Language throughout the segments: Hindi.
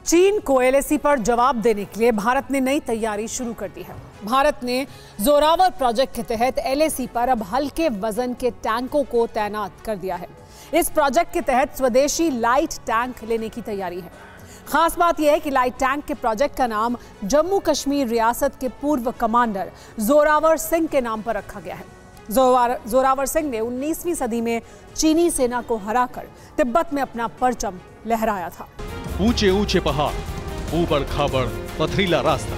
चीन को एलएसी पर जवाब देने के लिए भारत ने नई तैयारी शुरू कर दी है। भारत ने जोरावर प्रोजेक्ट के तहत एलएसी पर अब हल्के वजन के टैंकों को तैनात कर दिया है। इस प्रोजेक्ट के तहत स्वदेशी लाइट टैंक लेने की तैयारी है। खास बात यह है कि लाइट टैंक के प्रोजेक्ट का नाम जम्मू कश्मीर रियासत के पूर्व कमांडर जोरावर सिंह के नाम पर रखा गया है। जोरावर सिंह ने 19वीं सदी में चीनी सेना को हराकर तिब्बत में अपना परचम लहराया था। ऊंचे ऊंचे पहाड़, ऊबड़ खाबड़ पथरीला रास्ता,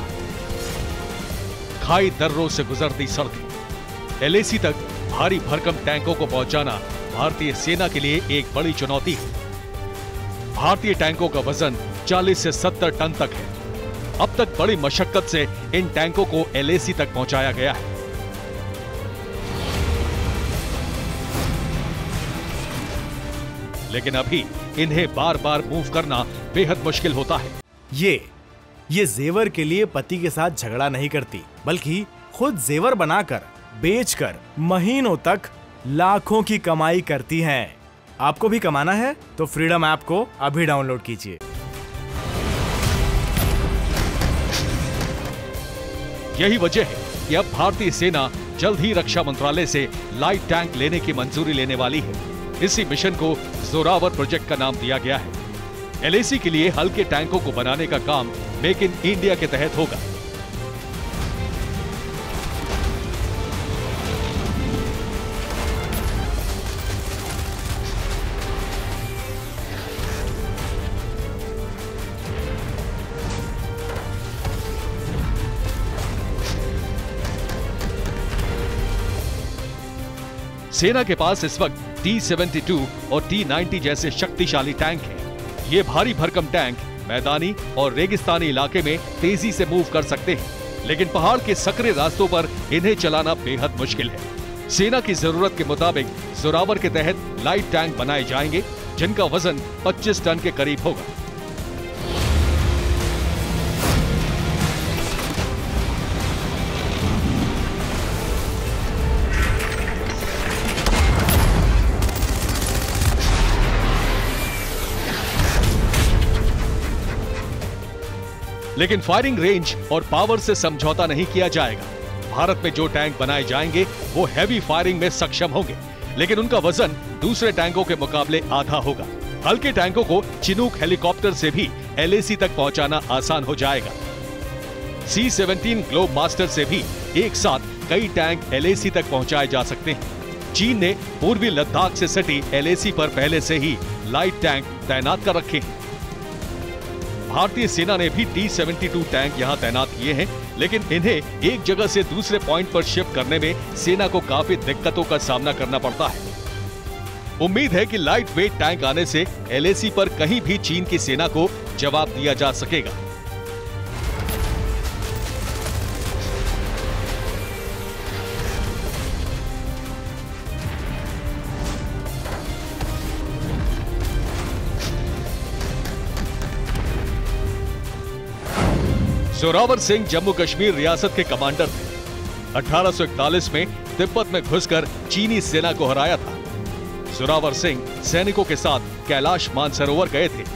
खाई दर्रों से गुजरती सड़कें, एलएसी तक भारी भरकम टैंकों को पहुंचाना भारतीय सेना के लिए एक बड़ी चुनौती है। भारतीय टैंकों का वजन 40 से 70 टन तक है। अब तक बड़ी मशक्कत से इन टैंकों को एलएसी तक पहुंचाया गया है। लेकिन अभी इन्हें बार बार मूव करना बेहद मुश्किल होता है। ये जेवर के लिए पति के साथ झगड़ा नहीं करती, बल्कि खुद जेवर बनाकर बेचकर महीनों तक लाखों की कमाई करती हैं। आपको भी कमाना है तो फ्रीडम ऐप को अभी डाउनलोड कीजिए। यही वजह है कि अब भारतीय सेना जल्द ही रक्षा मंत्रालय से लाइट टैंक लेने की मंजूरी लेने वाली है। इसी मिशन को जोरावर प्रोजेक्ट का नाम दिया गया है। एलएसी के लिए हल्के टैंकों को बनाने का काम मेक इन इंडिया के तहत होगा। सेना के पास इस वक्त T-72 और T-90 जैसे शक्तिशाली टैंक हैं। ये भारी भरकम टैंक मैदानी और रेगिस्तानी इलाके में तेजी से मूव कर सकते हैं, लेकिन पहाड़ के सकरे रास्तों पर इन्हें चलाना बेहद मुश्किल है। सेना की जरूरत के मुताबिक जोरावर के तहत लाइट टैंक बनाए जाएंगे, जिनका वजन 25 टन के करीब होगा। लेकिन फायरिंग रेंज और पावर से समझौता नहीं किया जाएगा। भारत में जो टैंक बनाए जाएंगे वो हैवी फायरिंग में सक्षम होंगे, लेकिन उनका वजन दूसरे टैंकों के मुकाबले आधा होगा। हल्के टैंकों को चिनूक हेलीकॉप्टर से भी एलएसी तक पहुंचाना आसान हो जाएगा। C-17 ग्लोब मास्टर से भी एक साथ कई टैंक एलएसी तक पहुंचाए जा सकते हैं। चीन ने पूर्वी लद्दाख से सटी एलएसी पर पहले से ही लाइट टैंक तैनात कर रखे हैं। भारतीय सेना ने भी T-72 टैंक यहां तैनात किए हैं, लेकिन इन्हें एक जगह से दूसरे पॉइंट पर शिफ्ट करने में सेना को काफी दिक्कतों का सामना करना पड़ता है। उम्मीद है कि लाइट वेट टैंक आने से एलएसी पर कहीं भी चीन की सेना को जवाब दिया जा सकेगा। जोरावर सिंह जम्मू कश्मीर रियासत के कमांडर थे। 1841 में तिब्बत में घुसकर चीनी सेना को हराया था। जोरावर सिंह सैनिकों के साथ कैलाश मानसरोवर गए थे।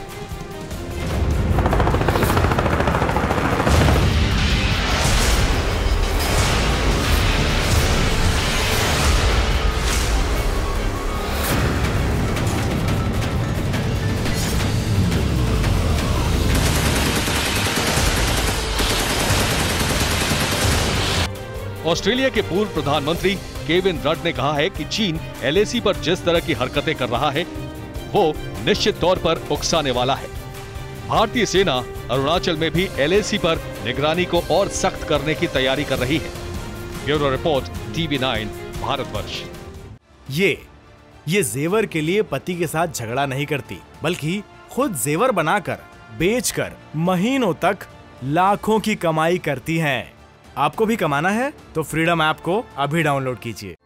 ऑस्ट्रेलिया के पूर्व प्रधानमंत्री केविन रड ने कहा है कि चीन एलएसी पर जिस तरह की हरकतें कर रहा है वो निश्चित तौर पर उकसाने वाला है। भारतीय सेना अरुणाचल में भी एलएसी पर निगरानी को और सख्त करने की तैयारी कर रही है। Bureau report, TV9 Bharatvarsh. ये जेवर के लिए पति के साथ झगड़ा नहीं करती, बल्कि खुद जेवर बनाकर बेचकर महीनों तक लाखों की कमाई करती हैं। आपको भी कमाना है तो फ्रीडम ऐप को अभी डाउनलोड कीजिए।